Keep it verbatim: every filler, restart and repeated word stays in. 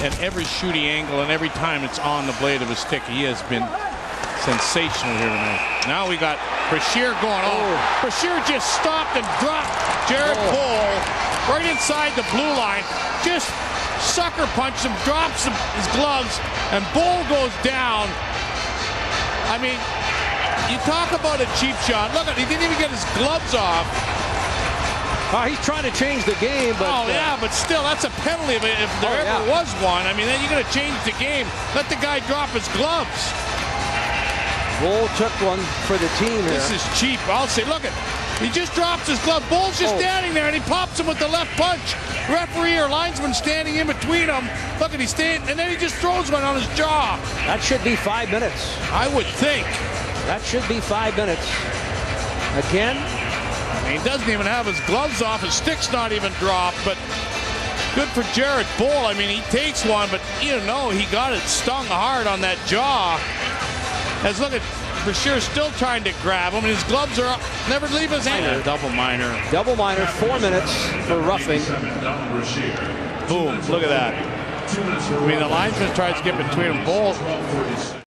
at every shooting angle and every time it's on the blade of his stick. He has been sensational here tonight. Now we got Brashear going on. Oh. Brashear just stopped and dropped Jared oh. Bull right inside the blue line. Just sucker punches him, drops him, his gloves, and Bull goes down. I mean, you talk about a cheap shot. Look at, he didn't even get his gloves off. Oh, he's trying to change the game, but oh yeah, uh, but still, that's a penalty if there oh, ever yeah. was one. I mean, then you're going to change the game. Let the guy drop his gloves. Bull took one for the team here. This is cheap. I'll say, look at, he just drops his glove. Bull's just oh. standing there, and he pops him with the left punch. Referee or linesman standing in between them. Look at, he's standing, and then he just throws one on his jaw. That should be five minutes. I would think. That should be five minutes. Again. He doesn't even have his gloves off. His stick's not even dropped, but good for Jared Bull. I mean, he takes one, but you know, he got it stung hard on that jaw. As look at Brashear still trying to grab him, and his gloves are up, never leave his hand. Yeah, double minor. Double minor, four minutes for roughing. Boom, look at that. I mean, the linesman tries to get between them. Bull